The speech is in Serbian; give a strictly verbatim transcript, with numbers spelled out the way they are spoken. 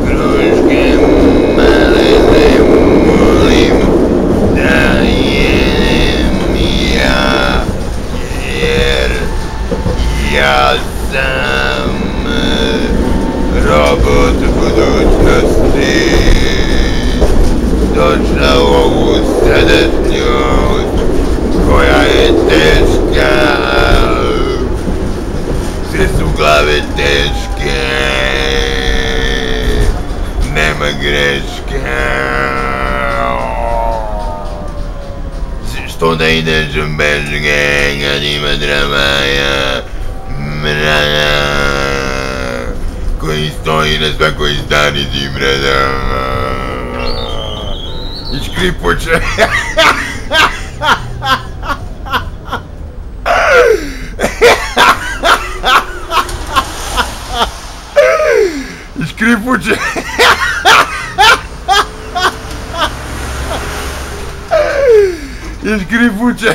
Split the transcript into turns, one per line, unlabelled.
Kruškem malenem molim da jedem ja, jer ja sam robot budućnosti. Došao u ovu sadašnjost koja je teška. Sve su glave teške, nema greške. Što ne ideš bez ga kad ima dramaja mrana koji stoji na svakoj stanici mrana i škripuće. I škripuće. I škripuće.